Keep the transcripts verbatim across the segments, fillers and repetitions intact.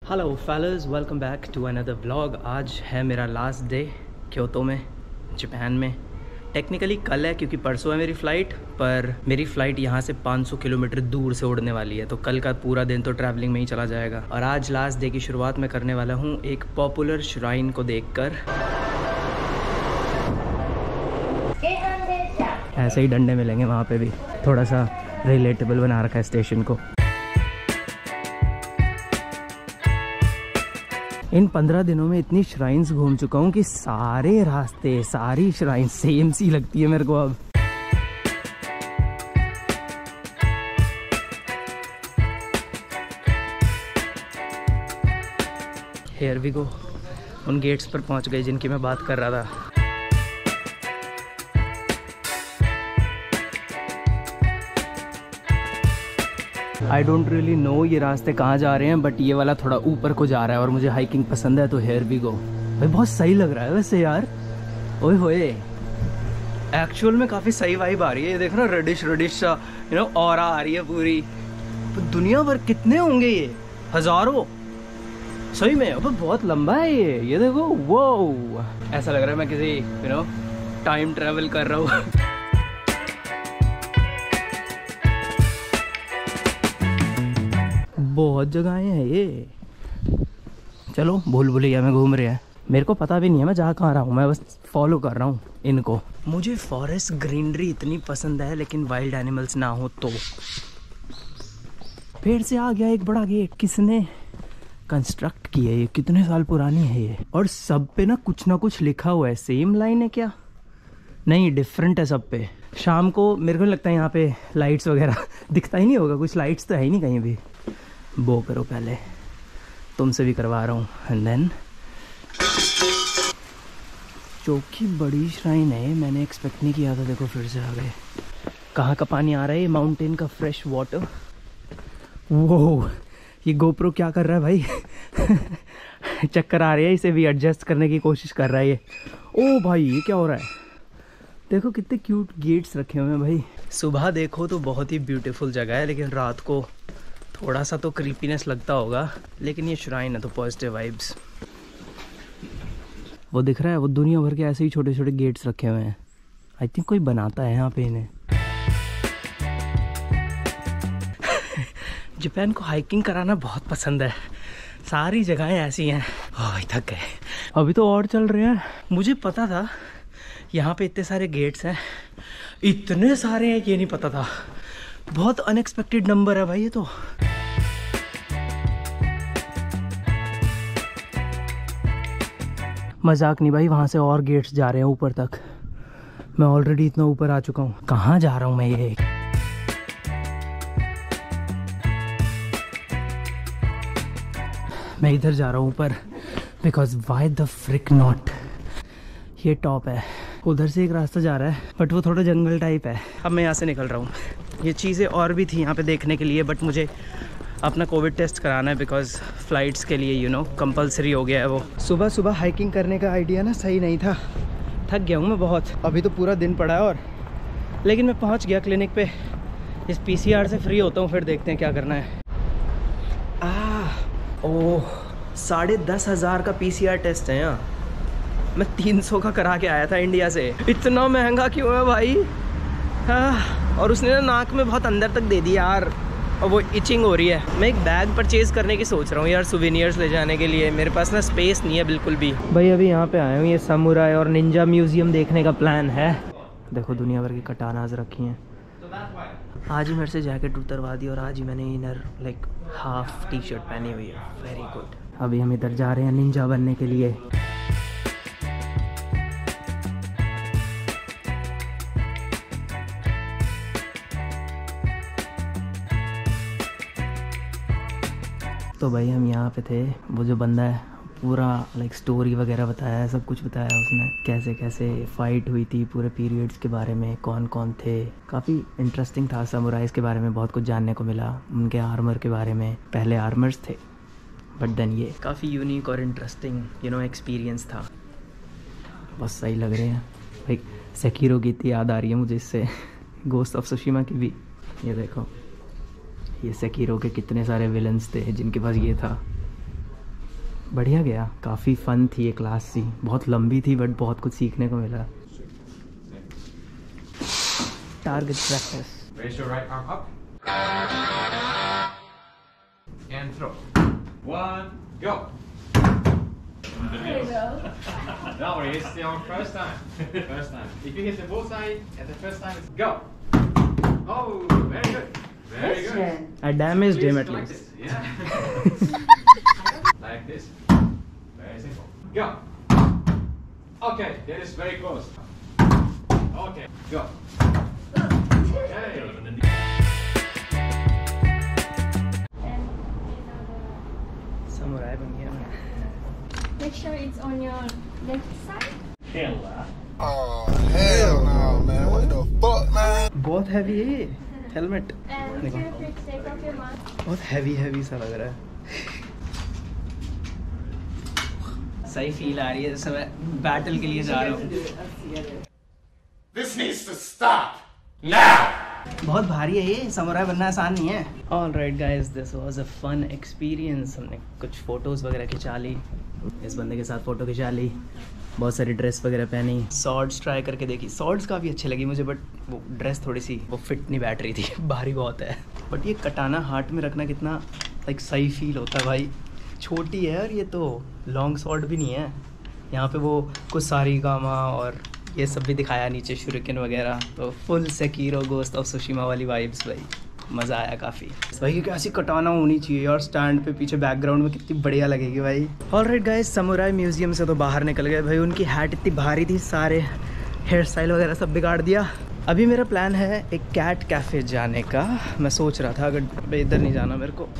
Hello fellows, welcome back to another vlog. आज है मेरा लास्ट डे क्योतो में, जापान में। टेक्निकली कल है क्योंकि परसों है मेरी फ़्लाइट, पर मेरी फ़्लाइट यहाँ से पाँच सौ किलोमीटर दूर से उड़ने वाली है, तो कल का पूरा दिन तो ट्रैवलिंग में ही चला जाएगा। और आज लास्ट डे की शुरुआत मैं करने वाला हूँ एक पॉपुलर श्राइन को देखकर। ऐसे ही डंडे मिलेंगे वहाँ पे भी, थोड़ा सा रिलेटेबल बना रखा है स्टेशन को। इन पंद्रह दिनों में इतनी श्राइन्स घूम चुका हूँ कि सारे रास्ते, सारी श्राइन्स सेम सी लगती है मेरे को अब। हियर वी गो, उन गेट्स पर पहुँच गए जिनकी मैं बात कर रहा था। आई डोंट रियली नो ये रास्ते कहाँ जा रहे हैं, बट ये वाला थोड़ा ऊपर को जा रहा है और मुझे हाइकिंग पसंद है, तो हियर वी गो। भाई बहुत सही लग रहा है वैसे यार। ओए होए, एक्चुअल में काफ़ी सही वाइब आ रही है। ये देखो ना, रेडिश रेडिश सा यू नो ऑरा आ रही है पूरी। तो दुनिया भर कितने होंगे ये, हज़ारों सही में। अब बहुत लंबा है ये ये देखो। वो ऐसा लग रहा है मैं किसी यू नो टाइम ट्रेवल कर रहा हूँ। बहुत जगहें हैं ये। चलो भूल भुलैया में घूम रहे हैं। मेरे को पता भी नहीं है मैं जा कहाँ रहा हूँ, मैं बस फॉलो कर रहा हूँ इनको। मुझे फॉरेस्ट ग्रीनरी इतनी पसंद है, लेकिन वाइल्ड एनिमल्स ना हो तो। फिर से आ गया एक बड़ा गेट। किसने कंस्ट्रक्ट किया है ये? कितने साल पुरानी है ये? और सब पे ना कुछ ना कुछ लिखा हुआ है। सेम लाइन है क्या? नहीं, डिफरेंट है सब पे। शाम को मेरे को लगता है यहाँ पे लाइट्स वगैरह दिखता ही नहीं होगा, कुछ लाइट्स तो है ही नहीं कहीं भी। बो करो पहले, तुमसे भी करवा रहा हूँ। एंड देन चौकी बड़ी श्राइन है, मैंने एक्सपेक्ट नहीं किया था। देखो फिर से आ गए। कहाँ का पानी आ रहा है? माउंटेन का फ्रेश वाटर। वो ये गोप्रो क्या कर रहा है भाई? चक्कर आ रही है, इसे भी एडजस्ट करने की कोशिश कर रहा है ये। ओ भाई ये क्या हो रहा है? देखो कितने क्यूट गेट्स रखे हुए हैं भाई। सुबह देखो तो बहुत ही ब्यूटीफुल जगह है, लेकिन रात को थोड़ा सा तो क्रीपीनेस लगता होगा। लेकिन ये श्राइन है तो पॉजिटिव वाइब्स। वो दिख रहा है, वो दुनिया भर के ऐसे ही छोटे छोटे गेट्स रखे हुए हैं। आई थिंक कोई बनाता है यहाँ पे इन्हें। जापान को हाइकिंग कराना बहुत पसंद है। सारी जगहें ऐसी हैं। ओह थक गए। अभी तो और चल रहे हैं। मुझे पता था यहाँ पे इतने सारे गेट्स हैं, इतने सारे हैं ये नहीं पता था। बहुत अनएक्सपेक्टेड नंबर है भाई ये तो। मजाक नहीं भाई, वहाँ से और गेट्स जा रहे हैं ऊपर तक। मैं ऑलरेडी इतना ऊपर आ चुका हूँ। कहाँ जा रहा हूँ मैं ये? मैं इधर जा रहा हूँ ऊपर, because why the frick not. ये टॉप है। उधर से एक रास्ता जा रहा है, बट वो थोड़ा जंगल टाइप है। अब मैं यहाँ से निकल रहा हूँ। ये चीज़ें और भी थी यहाँ पे देखने के लिए, बट मुझे अपना कोविड टेस्ट कराना है, बिकॉज फ़्लाइट्स के लिए यू नो कंपलसरी हो गया है वो। सुबह सुबह हाइकिंग करने का आइडिया ना सही नहीं था। थक गया हूँ मैं बहुत। अभी तो पूरा दिन पड़ा है और, लेकिन मैं पहुँच गया क्लिनिक पे। इस पीसीआर से फ्री होता हूँ, फिर देखते हैं क्या करना है। आह ओह, साढ़े दस हज़ार का पीसीआर टेस्ट है यहाँ। मैं तीन सौ का करा के आया था इंडिया से। इतना महंगा क्यों है भाई? हाँ, और उसने ना नाक में बहुत अंदर तक दे दिया यार, और वो इचिंग हो रही है। मैं एक बैग परचेज़ करने की सोच रहा हूँ यार, सुवेनियर्स ले जाने के लिए। मेरे पास ना स्पेस नहीं है बिल्कुल भी। भाई अभी यहाँ पे आया हूँ, ये समुराई और निंजा म्यूजियम देखने का प्लान है। देखो दुनिया भर की कटानाज रखी हैं। आज ही मेरे से जैकेट उतरवा दी और आज ही मैंने inner like half T shirt पहनी हुई है। Very good. अभी हम इधर जा रहे हैं निंजा बनने के लिए। तो भाई हम यहाँ पे थे। वो जो बंदा है पूरा लाइक स्टोरी वगैरह बताया है, सब कुछ बताया उसने, कैसे कैसे फाइट हुई थी, पूरे पीरियड्स के बारे में, कौन कौन थे। काफ़ी इंटरेस्टिंग था। समुराइज के बारे में बहुत कुछ जानने को मिला, उनके आर्मर के बारे में। पहले आर्मर्स थे, बट देन ये काफ़ी यूनिक और इंटरेस्टिंग यू नो एक्सपीरियंस था। बहुत सही लग रहे हैं भाई। सेकिरो की इतनी याद आ रही है मुझे इससे, गोस्ट ऑफ सुशिमा की भी। ये देखो, ये सेकिरो के कितने सारे विलन्स थे जिनके पास ये था। बढ़िया गया, काफ़ी फन थी ये क्लास सी, बहुत लंबी थी बट बहुत कुछ सीखने को मिला। Target practice. Raise your right arm up and throw. One, go. There you go. No worries, it's your first time. First time. If you hit the bullseye at the first time, it's go. Oh, very good. Very good. I damaged him Please at like least. this. Yeah. Like this. Very simple. Go. Okay, that is very close. Okay, go. Okay. Samurai बन गया मैं। Make sure it's on your left side. Oh, hell no, man. What the fuck, man? बहुत heavy है ये helmet, And feel free to take off your mask. बहुत heavy heavy सा लग रहा है। सही फील आ रही है जैसे मैं बैटल के लिए जा रहा हूँ। This needs to stop now. बहुत भारी है ये, समुराई बनना आसान नहीं है। All right guys, this was a fun experience. हमने कुछ फ़ोटोज़ वगैरह खिंचा ली, इस बंदे के साथ फ़ोटो खिंचा ली, बहुत सारी ड्रेस वगैरह पहनी, सॉर्ड्स ट्राई करके देखी। सॉर्ड्स काफ़ी अच्छी लगी मुझे बट वो ड्रेस थोड़ी सी वो फिट नहीं बैठ रही थी, भारी बहुत है। बट ये कटाना हाथ में रखना कितना लाइक सही फील होता है भाई। छोटी है और ये तो लॉन्ग सॉर्ड भी नहीं है। यहाँ पे वो कुछ सारी गामा और ये सब भी दिखाया, नीचे शुरिकन वगैरह, तो full Sekiro Ghost of Tsushima वाली वाइब्स भाई, मज़ा आया काफ़ी। भाई क्या ऐसी कटाना होनी चाहिए और स्टैंड पे पीछे बैकग्राउंड में कितनी बढ़िया लगेगी भाई। ऑलराइट गाइस, समुराई म्यूजियम से तो बाहर निकल गए भाई। उनकी हैट इतनी भारी थी, सारे हेयर स्टाइल वगैरह सब बिगाड़ दिया। अभी मेरा प्लान है एक कैट कैफ़े जाने का। मैं सोच रहा था अगर इधर नहीं जाना मेरे को।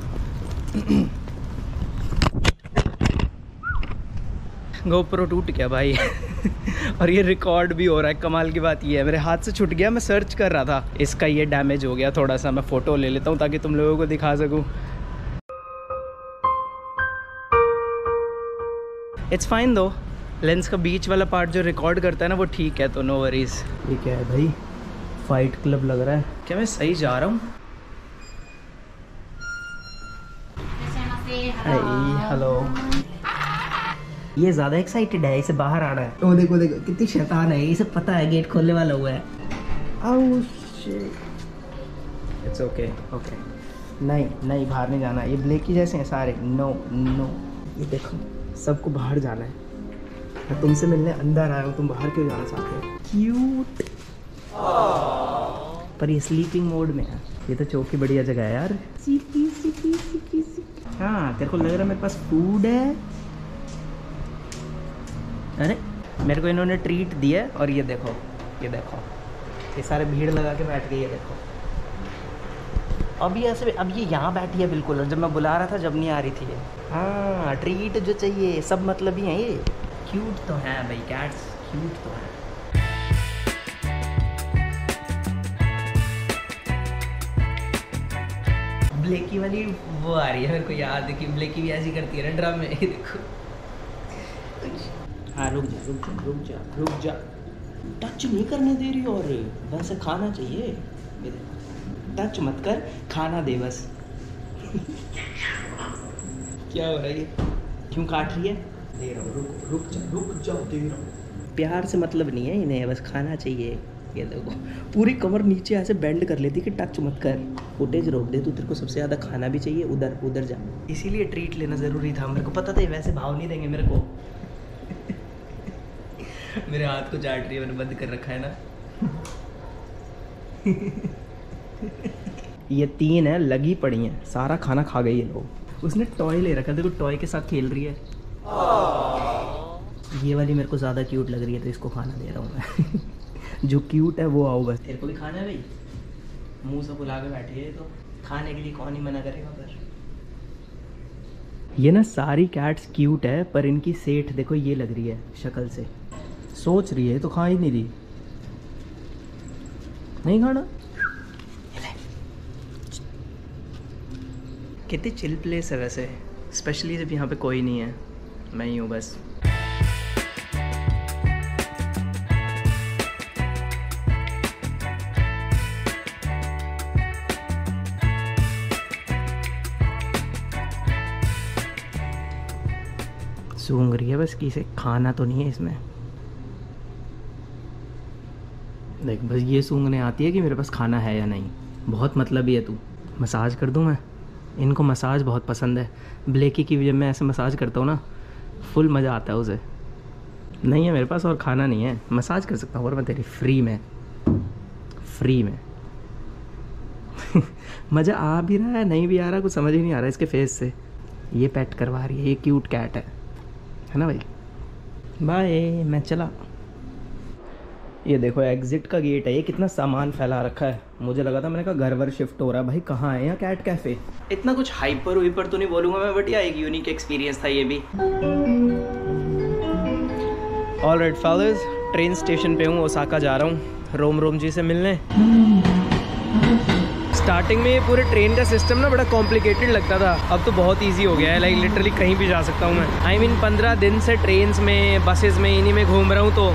गोप्रो टूट गया भाई और ये रिकॉर्ड भी हो रहा है। कमाल की बात ये है, मेरे हाथ से छूट गया, मैं सर्च कर रहा था, इसका ये डैमेज हो गया थोड़ा सा। मैं फ़ोटो ले लेता हूँ ताकि तुम लोगों को दिखा सकूँ। इट्स फाइन दो, लेंस का बीच वाला पार्ट जो रिकॉर्ड करता है ना वो ठीक है, तो नो वरीज। ये क्या है भाई, फाइट क्लब लग रहा है। क्या मैं सही जा रहा हूँ? हेलो, ये ज़्यादा एक्साइटेड है, इसे बाहर आना है। ओ देखो देखो कितनी शैतान है, इसे पता है गेट खोलने वाला हुआ है। Oh shit, it's okay okay. नहीं नहीं, बाहर नहीं जाना, ये ब्लेक की जैसे हैं सारे। नो नो, ये देखो सबको बाहर जाना है। मैं तुमसे मिलने अंदर आया हूँ, तुम बाहर क्यों जाना चाहते हो? क्यूट, पर ये स्लीपिंग मोड में है। ये तो चौकी बढ़िया जगह है यार। CP CP CP CP. हाँ, तेरे को लग रहा है मेरे पास फूड है? अरे मेरे को इन्होंने ट्रीट दिया और ये देखो, ये देखो, ये सारे भीड़ लगा के बैठ गई है। देखो अब ये ऐसे, अब ये यहाँ बैठी है बिल्कुल, और जब मैं बुला रहा था जब नहीं आ रही थी ये। हाँ, ट्रीट जो चाहिए सब मतलब ही है ये। क्यूट तो है भाई, कैट्स क्यूट तो है। ब्लेकी वाली वो आ रही है, मेरे को याद है कि ब्लेकी भी ऐसी करती है ना ड्रामे। देखो, हाँ रुक जा रुक जा रुक जा रुक जा, टच नहीं करने दे रही और वैसे खाना चाहिए। ये देखो, टच मत कर, खाना दे बस। क्या हो रहा है ये, क्यों काट रही है? दे रहा हूँ, रुक रुक जा रुक जा, दे रहा हूँ। प्यार से मतलब नहीं है इन्हें, बस खाना चाहिए। ये देखो पूरी कमर नीचे ऐसे बेंड कर लेती कि टच मत कर। फुटेज रोक दे तू, तेरे को सबसे ज़्यादा खाना भी चाहिए, उधर उधर जा। इसीलिए ट्रीट लेना ज़रूरी था, मेरे को पता था वैसे भाव नहीं देंगे मेरे को। मेरे हाथ को चाट रही है, मैंने बंद कर रखा है ना। ये तीन है लगी पड़ी हैं, सारा खाना खा गई है लोग। उसने टॉय ले रखा है, देखो टॉय के साथ खेल रही है। ये वाली मेरे को ज़्यादा क्यूट लग रही है तो इसको खाना दे रहा हूँ मैं। जो क्यूट है वो आओ बस। तेरे को भी खाना है भाई, मुंह से बुला के बैठी है, तो खाने के लिए कौन ही मना करेगा। पर ये ना सारी कैट्स क्यूट है, पर इनकी सेठ देखो ये लग रही है शक्ल से, सोच रही है तो खा ही नहीं रही। नहीं खाना। कितनी चिल प्लेस है वैसे, स्पेशली जब यहाँ पे कोई नहीं है, मैं ही हूँ बस। सूंघ रही है बस कि इसे खाना तो नहीं है इसमें। देख बस ये सूंघने आती है कि मेरे पास खाना है या नहीं। बहुत मतलबी है तू। मसाज कर दूँ मैं? इनको मसाज बहुत पसंद है। ब्लेकी की जब मैं ऐसे मसाज करता हूँ ना, फुल मज़ा आता है उसे। नहीं है मेरे पास और खाना नहीं है, मसाज कर सकता हूँ और मैं तेरी फ्री में फ्री में मज़ा आ भी रहा है नहीं भी आ रहा, कुछ समझ ही नहीं आ रहा इसके फेस से। ये पेट करवा रही है, ये क्यूट कैट है है ना भाई। बाय, मैं चला। ये देखो एग्जिट का गेट है। ये कितना सामान फैला रखा है। मुझे लगा था, मैंने कहा घर वर शिफ्ट हो रहा है भाई। कहाँ है यहाँ कैट कैफ़े? इतना कुछ हाइपर वाइपर तो नहीं बोलूँगा मैं, बट या एक यूनिक एक्सपीरियंस था ये भी। ऑलराइट फेलोज, ट्रेन स्टेशन पे हूँ, ओसाका जा रहा हूँ रोम रोम जी से मिलने। स्टार्टिंग में ये पूरे ट्रेन का सिस्टम ना बड़ा कॉम्प्लिकेटेड लगता था, अब तो बहुत इजी हो गया है। लाइक लिटरली कहीं भी जा सकता हूँ मैं। आई मीन पंद्रह दिन से ट्रेन्स में, बसेस में, इन्हीं में घूम रहा हूँ। तो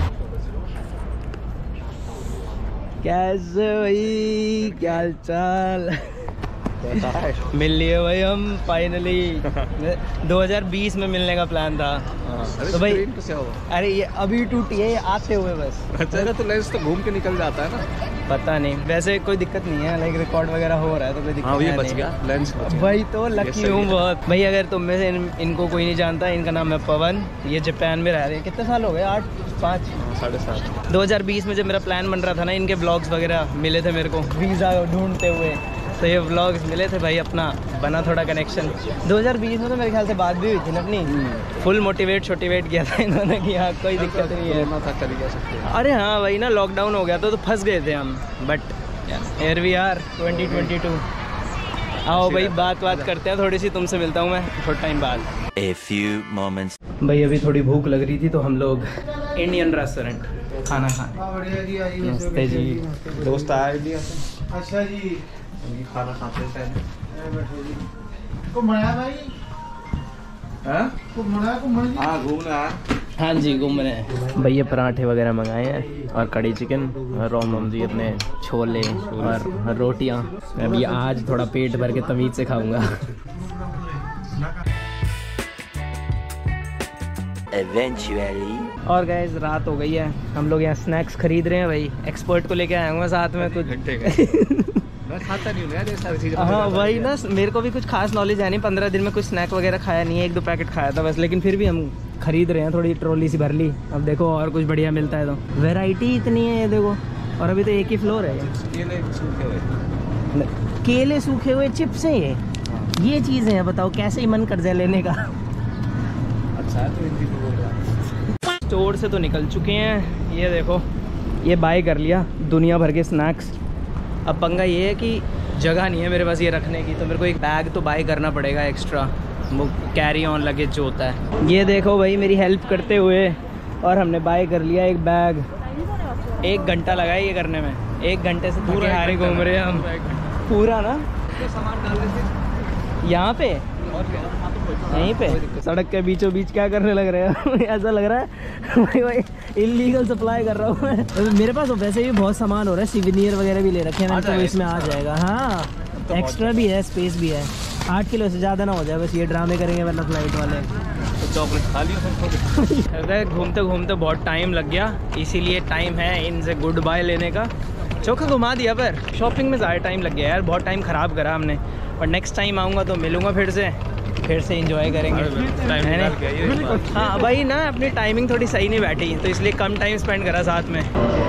कैसे भाई, क्या हाल चाल? मिल लिए भाई हम फाइनली। दो हज़ार बीस में मिलने का प्लान था। तो भाई अरे ये अभी टूटी है आते हुए बस। अच्छा तो लेंस तो घूम के निकल जाता है ना। पता नहीं, वैसे कोई दिक्कत नहीं है। लाइक रिकॉर्ड वगैरह हो रहा है तो कोई दिक्कत हाँ, ये है बच नहीं। गया लेंस बच गया। भाई तो लकी हूँ बहुत भाई। अगर तुम में से इन, इनको कोई नहीं जानता, इनका नाम है पवन। ये जापान में रह रहे हैं। कितने साल हो गए? आठ पाँच साढ़े सात। दो हज़ार बीस में जब मेरा प्लान बन रहा था ना, इनके ब्लॉग्स वगैरह मिले थे मेरे को वीज़ा ढूंढते हुए। तो ये व्लॉग्स मिले थे भाई, अपना बना थोड़ा कनेक्शन। दो हज़ार बीस में तो मेरे ख्याल से बात भी हुई थी ना अपनी। फुल मोटिवेट छोटिवेट किया था इन्होंने कि हाँ कोई दिक्कत नहीं है। था कर ही सकते हैं। अरे हाँ भाई ना, लॉकडाउन हो गया था तो फंस गए थे हम। But here we are twenty twenty two. आओ भाई बात बात करते हैं थोड़ी सी। तुमसे मिलता हूँ मैं थोड़ा टाइम बाद। A few moments. भाई अभी थोड़ी भूख लग रही थी तो हम लोग इंडियन रेस्टोरेंट खाना खाए। नमस्ते जी। दोस्त आया इंडिया से। अच्छा जी, खाना खाते हैं। घूमना भाई? हाँ घूमना घूमना जी? हाँ घूमना है। हाँ जी घूम रहे हैं भाई। ये पराठे वगैरह मंगाए हैं और कड़ी चिकन और रोम रोम जी अपने छोले और रोटियाँ। मैं अभी आज थोड़ा पेट भर के तमीज़ से खाऊंगा। Eventually. और गाइस रात हो गई है, हम लोग यहाँ स्नैक्स खरीद रहे हैं भाई। एक्सपर्ट को लेके आया हूँ साथ में कुछ घंटे का मैं खाता नहीं हूँ यार ये सारी चीज़ें। हाँ वही ना, मेरे को भी कुछ खास नॉलेज है नहीं। पंद्रह दिन में कुछ स्नैक वगैरह खाया नहीं है, एक दो पैकेट खाया था बस। लेकिन फिर भी हम खरीद रहे हैं, थोड़ी ट्रॉली सी भर ली। अब देखो और कुछ बढ़िया मिलता है तो। वैरायटी इतनी है ये देखो। और अभी तो एक ही फ्लोर है। केले सूखे हुए। केले सूखे हुए चिप्स हैं ये। ये चीज़ें हैं, बताओ कैसे ही मन कर जाए लेने का। अच्छा है तो हिंदी में बोल रहा है। स्टोर से तो निकल चुके हैं। ये देखो ये बाय कर लिया दुनिया भर के स्नैक्स। अब पंगा ये है कि जगह नहीं है मेरे पास ये रखने की, तो मेरे को एक बैग तो बाय करना पड़ेगा एक्स्ट्रा, वो कैरी ऑन लगेज जो होता है। ये देखो भाई मेरी हेल्प करते हुए, और हमने बाय कर लिया एक बैग। एक घंटा लगा है ये करने में। एक घंटे से पूरे हारे घूम रहे हैं हम पूरा ना। सामान डाल देते यहाँ पे यहीं पे सड़क के बीचों बीच क्या करने लग रहे हैं? ऐसा लग रहा है भाई भाई इलीगल सप्लाई कर रहा हूँ मैं। मेरे पास तो वैसे भी बहुत सामान हो रहा है, सिविनियर वगैरह भी ले रखे हैं ना, तो इसमें आ जाएगा। हाँ एक्स्ट्रा भी है, स्पेस भी है। आठ किलो से ज़्यादा ना हो जाए बस, ये ड्रामे करेंगे वरना फ्लाइट वाले। तो चॉकलेट खा लिया। घूमते घूमते बहुत टाइम लग गया, इसीलिए टाइम है इनसे गुड बाय लेने का। चौका घुमा दिया पर शॉपिंग में ज़्यादा टाइम लग गया यार, बहुत टाइम ख़राब करा हमने। और नेक्स्ट टाइम आऊँगा तो मिलूँगा फिर से फिर से इंजॉय करेंगे। हाँ भाई ना, अपनी टाइमिंग थोड़ी सही नहीं बैठी तो इसलिए कम टाइम स्पेंड करा साथ में।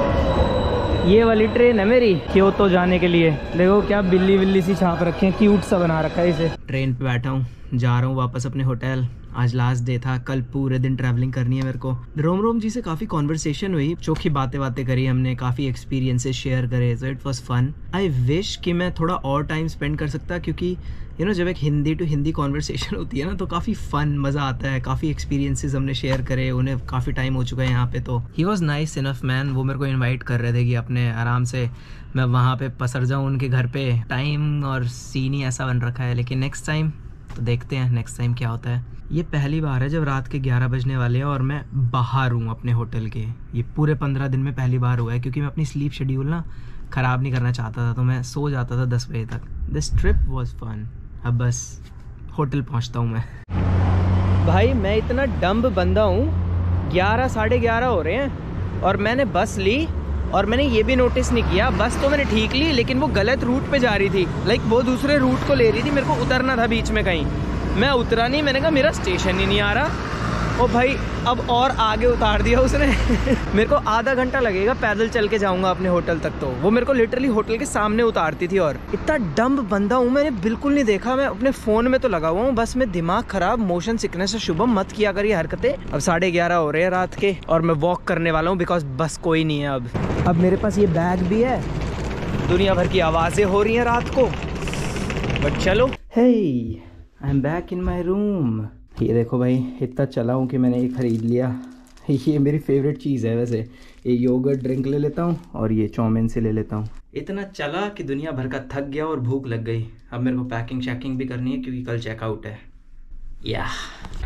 ये वाली ट्रेन है मेरी क्योतो जाने के लिए। देखो क्या बिल्ली बिल्ली सी छाप रखे हैं, क्यूट सा बना रखा है इसे। ट्रेन पे बैठा हूँ, जा रहा हूँ वापस अपने होटल। आज लास्ट डे था, कल पूरे दिन ट्रैवलिंग करनी है मेरे को। रोम रोम जी से काफ़ी कॉन्वर्सेशन हुई, चोखी बातें बातें करी हमने, काफ़ी एक्सपीरियंसेस शेयर करे, so it was fun. I wish कि मैं थोड़ा और टाइम स्पेंड कर सकता, क्योंकि यू नो जब एक हिंदी टू हिंदी कॉन्वर्सेशन होती है ना तो काफ़ी फ़न, मज़ा आता है। काफ़ी एक्सपीरियंसेस हमने शेयर करे, उन्हें काफ़ी टाइम हो चुका है यहाँ पे। तो he was nice enough man. वो मेरे को इन्वाइट कर रहे थे कि अपने आराम से मैं वहाँ पे पसर जाऊँ उनके घर पे। टाइम और सीन ही ऐसा बन रखा है, लेकिन नेक्स्ट टाइम तो देखते हैं नेक्स्ट टाइम क्या होता है। ये पहली बार है जब रात के ग्यारह बजने वाले हैं और मैं बाहर हूँ अपने होटल के। ये पूरे पंद्रह दिन में पहली बार हुआ है, क्योंकि मैं अपनी स्लीप शेड्यूल ना ख़राब नहीं करना चाहता था, तो मैं सो जाता था दस बजे तक। This trip was fun. अब बस होटल पहुँचता हूँ मैं। भाई मैं इतना डम्ब बंदा हूँ, ग्यारह साढ़े ग्यारह हो रहे हैं और मैंने बस ली और मैंने ये भी नोटिस नहीं किया, बस तो मैंने ठीक ली लेकिन वो गलत रूट पे जा रही थी। लाइक वो दूसरे रूट को ले रही थी, मेरे को उतरना था बीच में कहीं, मैं उतरा नहीं, मैंने कहा मेरा स्टेशन ही नहीं आ रहा। ओ भाई अब और आगे उतार दिया उसने मेरे को आधा घंटा लगेगा, पैदल चल के जाऊंगा अपने होटल तक, तो वो मेरे को लिटरली होटल के सामने उतारती थी। और इतना डम्ब बंदा हूँ, मैंने बिल्कुल नहीं देखा, मैं अपने फोन में तो लगा हुआ हूँ, बस मैं दिमाग खराब, मोशन सिकनेस है। शुभम मत किया करिए हरकतें। अब साढ़े ग्यारह हो रहे हैं रात के और मैं वॉक करने वाला हूँ बिकॉज बस कोई नहीं है। अब अब मेरे पास ये बैग भी है, दुनिया भर की आवाजें हो रही हैं रात को, बट चलो। Hey I am back in my room. ये देखो भाई, इतना चला हूँ कि मैंने ये ख़रीद लिया, ये मेरी फेवरेट चीज़ है वैसे। ये योगर्ट ड्रिंक ले लेता हूँ और ये चाउमीन से ले लेता हूँ। इतना चला कि दुनिया भर का थक गया और भूख लग गई। अब मेरे को पैकिंग शैकिंग भी करनी है क्योंकि कल चेकआउट है। या